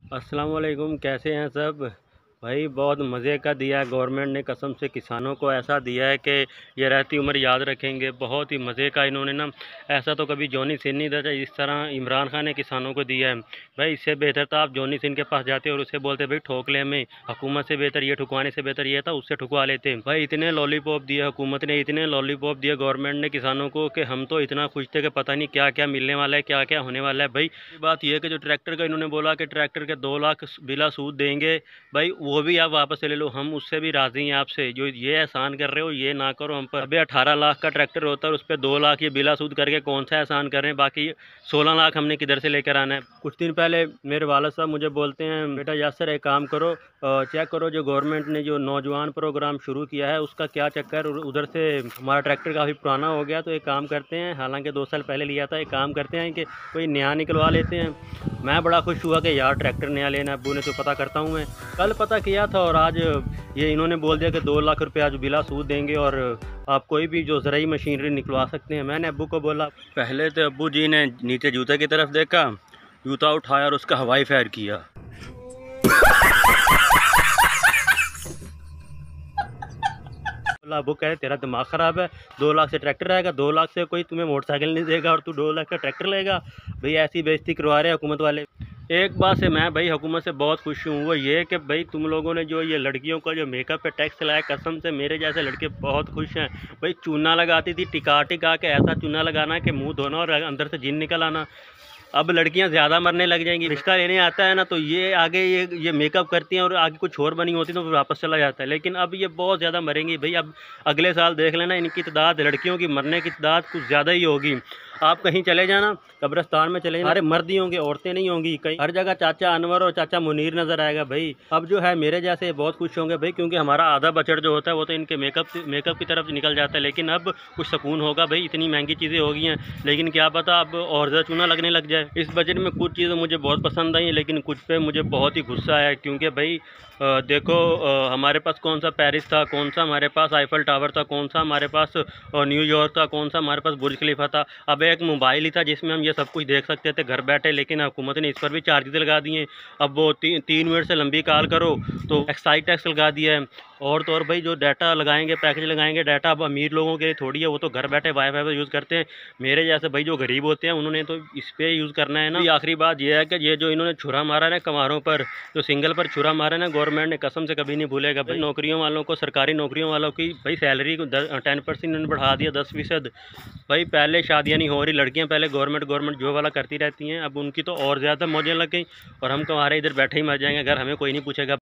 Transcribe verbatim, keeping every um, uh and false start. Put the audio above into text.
अस्सलाम वालेकुम, कैसे हैं सब भाई। बहुत मज़े का दिया है गवर्नमेंट ने, कसम से किसानों को ऐसा दिया है कि ये रहती उम्र याद रखेंगे। बहुत ही मज़े का इन्होंने ना, ऐसा तो कभी जॉनी सिंह नहीं देता इस तरह इमरान खान ने किसानों को दिया है। भाई इससे बेहतर था आप जॉनी सिंह के पास जाते और उससे बोलते भाई ठोक ले हमें, हुकूमत से बेहतर ये ठुकवाने से बेहतर ये था, उससे ठुकवा लेते। भाई इतने लॉलीपॉप दिए हुकूमत ने, इतने लॉलीपॉप दिए गवर्नमेंट ने किसानों को कि हम तो इतना खुश थे कि पता नहीं क्या क्या मिलने वाला है, क्या क्या होने वाला है। भाई बात यह है कि जो ट्रैक्टर का इन्होंने बोला कि ट्रैक्टर के दो लाख बिला सूद देंगे, भाई वो भी आप वापस ले लो, हम उससे भी राज़ी हैं आपसे। जो ये एहसान कर रहे हो ये ना करो हम पर। अभी अठारह लाख का ट्रैक्टर होता है उस पर दो लाख ये बिला सूद करके कौन सा एहसान कर रहे हैं। बाकी सोलह लाख हमने किधर से लेकर आना है। कुछ दिन पहले मेरे वालद साहब मुझे बोलते हैं, बेटा यासर एक काम करो, चेक करो जो गवर्नमेंट ने जो नौजवान प्रोग्राम शुरू किया है उसका क्या चक्कर। उधर से हमारा ट्रैक्टर काफ़ी पुराना हो गया, तो एक काम करते हैं, हालांकि दो साल पहले लिया था, एक काम करते हैं कि कोई नया निकलवा लेते हैं। मैं बड़ा खुश हुआ कि यार ट्रैक्टर नया लेना है, अब्बू ने तो पता करता हूँ मैं। कल पता किया था और आज ये इन्होंने बोल दिया कि दो लाख रुपये आज बिला सूद देंगे और आप कोई भी जो ज़राई मशीनरी निकलवा सकते हैं। मैंने अब्बू को बोला, पहले तो अब्बू जी ने नीचे जूते की तरफ देखा, जूता उठाया और उसका हवाई फायर किया। अब्बू कहे तेरा दिमाग ख़राब है, दो लाख से ट्रैक्टर आएगा, दो लाख से कोई तुम्हें मोटरसाइकिल नहीं देगा और तू दो लाख का ट्रैक्टर लेगा। भाई ऐसी बेइज्जती करवा रहे हैं हुकूमत वाले। एक बात से मैं भाई हुकूमत से बहुत खुश हूँ, वो ये कि भाई तुम लोगों ने जो ये लड़कियों का जो मेकअप पे टैक्स लगाया, कसम से मेरे जैसे लड़के बहुत खुश हैं। भाई चूना लगाती थी टिका टिका के, ऐसा चूना लगाना कि मुंह धोना और अंदर से जिन निकल आना। अब लड़कियां ज़्यादा मरने लग जाएंगी। रिश्ता लेने आता है ना तो ये आगे ये ये मेकअप करती हैं और आगे कुछ और बनी होती तो फिर वापस चला जाता है। लेकिन अब ये बहुत ज़्यादा मरेंगी भाई। अब अगले साल देख लेना, इनकी तादाद, लड़कियों की मरने की तादाद कुछ ज़्यादा ही होगी। आप कहीं चले जाना, कब्रिस्तान में चले जाना, अरे मर्द ही होंगे, औरतें नहीं होंगी। कहीं हर जगह चाचा अनवर और चाचा मुनीर नज़र आएगा। भाई अब जो है मेरे जैसे बहुत खुश होंगे भाई, क्योंकि हमारा आधा बजट जो होता है वो तो इनके मेकअप मेकअप की तरफ निकल जाता है। लेकिन अब कुछ सुकून होगा भाई, इतनी महंगी चीज़ें हो गई हैं। लेकिन क्या पता अब और ज़्यादा चूना लगने लग जाए। इस बजट में कुछ चीज़ें मुझे बहुत पसंद आई, लेकिन कुछ पे मुझे बहुत ही गुस्सा आया। क्योंकि भाई आ, देखो आ, हमारे पास कौन सा पेरिस था, कौन सा हमारे पास आईफल टावर था, कौन सा हमारे पास न्यूयॉर्क था, कौन सा हमारे पास बुर्ज खलीफा था। अब एक मोबाइल ही था जिसमें हम ये सब कुछ देख सकते थे घर बैठे। लेकिन हुकूमत ने इस पर भी चार्जेस लगा दिए। अब वो ती, तीन मिनट से लंबी कॉल करो तो एक्साइज टैक्स लगा दिया है। और तो और भाई जो डाटा लगाएंगे, पैकेज लगाएंगे, डाटा अब अमीर लोगों के लिए थोड़ी है, वो तो घर बैठे वाईफाई पर यूज़ करते हैं। मेरे जैसे भाई जो गरीब होते हैं उन्होंने तो इस पर यूज़ करना है ना। आखिरी बात यह है कि ये जो इन्होंने छुरा मारा ना कमारों पर, जो सिंगल पर छुरा मारा ना, गवर्नमेंट ने कसम से कभी नहीं भूलेगा भाई। नौकरियों वालों को, सरकारी नौकरियों वालों की भाई सैलरी को टेन परसेंट इन्होंने बढ़ा दिया, दस फीसद। भाई पहले शादियाँ नहीं हो रही, लड़कियाँ पहले गवर्नमेंट गवर्नमेंट जो वाला करती रहती हैं, अब उनकी तो और ज़्यादा मौजें लग गई और हम तुम्हारे इधर बैठे ही मर जाएंगे अगर हमें कोई नहीं पूछेगा।